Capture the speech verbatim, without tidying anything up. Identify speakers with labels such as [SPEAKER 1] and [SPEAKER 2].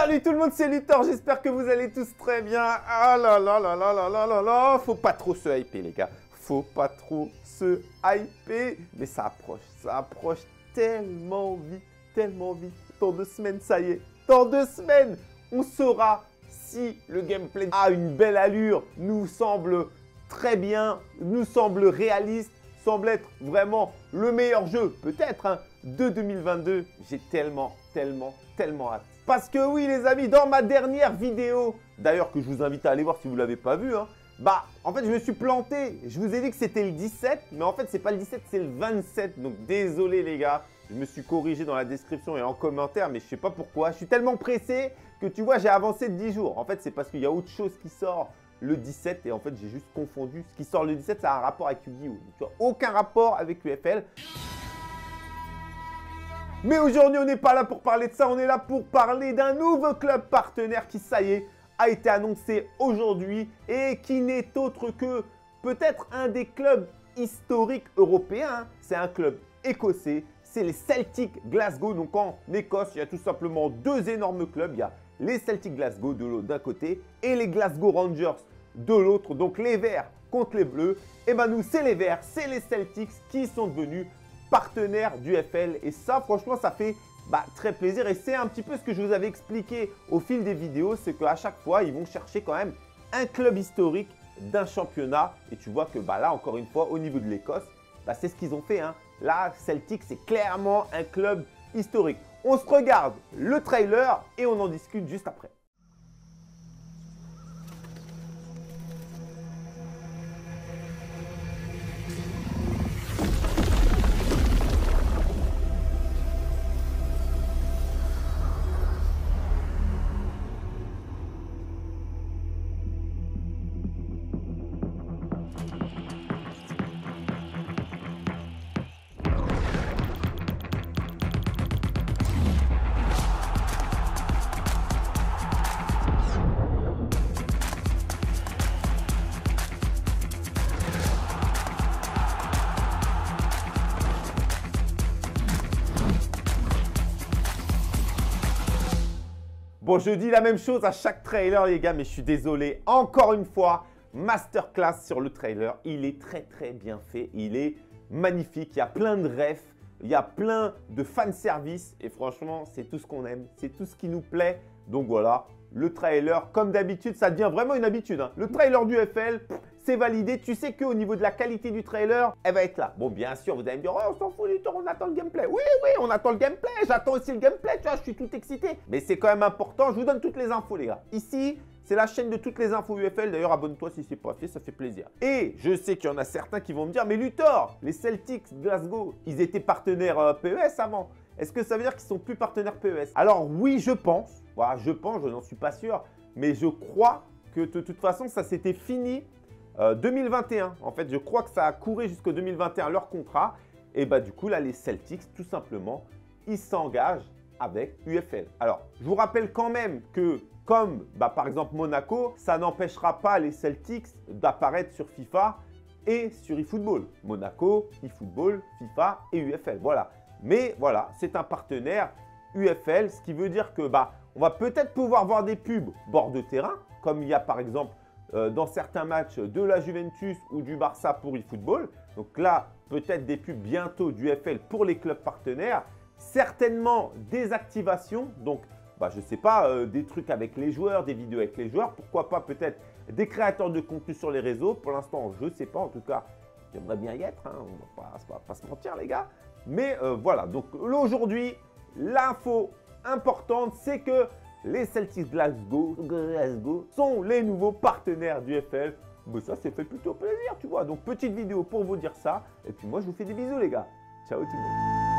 [SPEAKER 1] Salut tout le monde, c'est Luthor, j'espère que vous allez tous très bien. Ah là là là là là là là là, faut pas trop se hyper les gars, faut pas trop se hyper. Mais ça approche, ça approche tellement vite, tellement vite. Dans deux semaines, ça y est, dans deux semaines, on saura si le gameplay a une belle allure, nous semble très bien, nous semble réaliste, semble être vraiment le meilleur jeu, peut-être, hein, de deux mille vingt-deux. J'ai tellement, tellement, tellement hâte. Parce que oui, les amis, dans ma dernière vidéo, d'ailleurs que je vous invite à aller voir si vous ne l'avez pas vu, hein, bah, en fait, je me suis planté. Je vous ai dit que c'était le dix-sept, mais en fait, c'est pas le dix-sept, c'est le vingt-sept. Donc, désolé, les gars. Je me suis corrigé dans la description et en commentaire, mais je sais pas pourquoi. Je suis tellement pressé que tu vois, j'ai avancé de dix jours. En fait, c'est parce qu'il y a autre chose qui sort le dix-sept et en fait, j'ai juste confondu. Ce qui sort le dix-sept, ça a un rapport avec Yu-Gi-Oh! Tu vois, aucun rapport avec U F L. Mais aujourd'hui, on n'est pas là pour parler de ça, on est là pour parler d'un nouveau club partenaire qui, ça y est, a été annoncé aujourd'hui et qui n'est autre que peut-être un des clubs historiques européens. C'est un club écossais, c'est les Celtic Glasgow. Donc en Écosse, il y a tout simplement deux énormes clubs. Il y a les Celtic Glasgow d'un côté et les Glasgow Rangers de l'autre. Donc les Verts contre les Bleus. Et ben nous, c'est les Verts, c'est les Celtics qui sont devenus partenaire du F L et ça franchement ça fait bah, très plaisir et c'est un petit peu ce que je vous avais expliqué au fil des vidéos, c'est qu'à chaque fois ils vont chercher quand même un club historique d'un championnat et tu vois que bah, là encore une fois au niveau de l'Écosse bah, c'est ce qu'ils ont fait, hein. Là Celtic c'est clairement un club historique. On se regarde le trailer et on en discute juste après. Bon, je dis la même chose à chaque trailer, les gars, mais je suis désolé. Encore une fois, masterclass sur le trailer. Il est très, très bien fait. Il est magnifique. Il y a plein de refs. Il y a plein de fanservice. Et franchement, c'est tout ce qu'on aime. C'est tout ce qui nous plaît. Donc voilà, le trailer, comme d'habitude, ça devient vraiment une habitude, hein. Le trailer du F L, c'est validé. Tu sais qu'au niveau de la qualité du trailer, elle va être là. Bon, bien sûr, vous allez me dire, oh, on s'en fout, Luthor, on attend le gameplay. Oui, oui, on attend le gameplay. J'attends aussi le gameplay, tu vois, je suis tout excité. Mais c'est quand même important. Je vous donne toutes les infos, les gars. Ici, c'est la chaîne de toutes les infos U F L. D'ailleurs, abonne-toi si ce n'est pas fait, ça fait plaisir. Et je sais qu'il y en a certains qui vont me dire, mais Luthor, les Celtics Glasgow, ils étaient partenaires euh, P E S avant. Est-ce que ça veut dire qu'ils sont plus partenaires P E S? Alors oui, je pense. Voilà, je pense, je n'en suis pas sûr. Mais je crois que de toute façon, ça s'était fini euh, deux mille vingt et un. En fait, je crois que ça a couru jusqu'au deux mille vingt et un leur contrat. Et bah du coup, là, les Celtics, tout simplement, ils s'engagent avec U F L. Alors, je vous rappelle quand même que comme bah, par exemple Monaco, ça n'empêchera pas les Celtics d'apparaître sur FIFA et sur eFootball. Monaco, eFootball, FIFA et U F L. Voilà. Mais voilà, c'est un partenaire U F L, ce qui veut dire que bah, on va peut-être pouvoir voir des pubs bord de terrain, comme il y a par exemple euh, dans certains matchs de la Juventus ou du Barça pour eFootball. Donc là, peut-être des pubs bientôt du F L pour les clubs partenaires. Certainement des activations, donc bah, je ne sais pas, euh, des trucs avec les joueurs, des vidéos avec les joueurs. Pourquoi pas peut-être des créateurs de contenu sur les réseaux. Pour l'instant, je ne sais pas. En tout cas, j'aimerais bien y être, hein. On ne va pas, pas se mentir, les gars. Mais euh, voilà, donc aujourd'hui, l'info importante, c'est que les Celtics Glasgow, Glasgow sont les nouveaux partenaires du F L. Mais ça, c'est fait plutôt plaisir, tu vois. Donc, petite vidéo pour vous dire ça. Et puis moi, je vous fais des bisous, les gars. Ciao tout le monde.